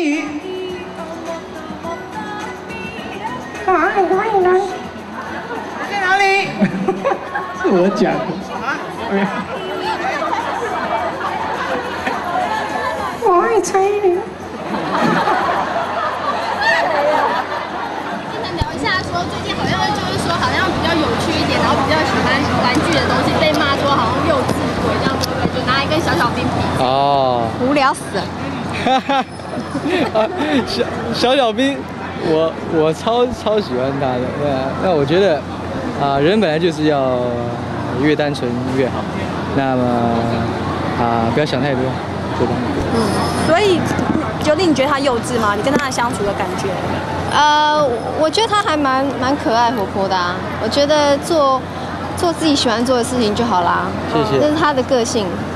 语。我爱哪里？在哪里？是我讲的。我爱蔡依林。 想聊一下，说最近好像就是说，好像比较有趣一点，然后比较喜欢玩具的东西，被骂说好像幼稚鬼这样，对不对？就拿来跟小小兵比。 哦， 无聊死了。 哈哈，小兵，我超喜欢他的。那我觉得人本来就是要越单纯越好。那么不要想太多，对吧？ 所以九弟，你觉得他幼稚吗？你跟他的相处的感觉？ 我觉得他还蛮可爱活泼的啊。我觉得做自己喜欢做的事情就好啦。 谢谢。 这是他的个性。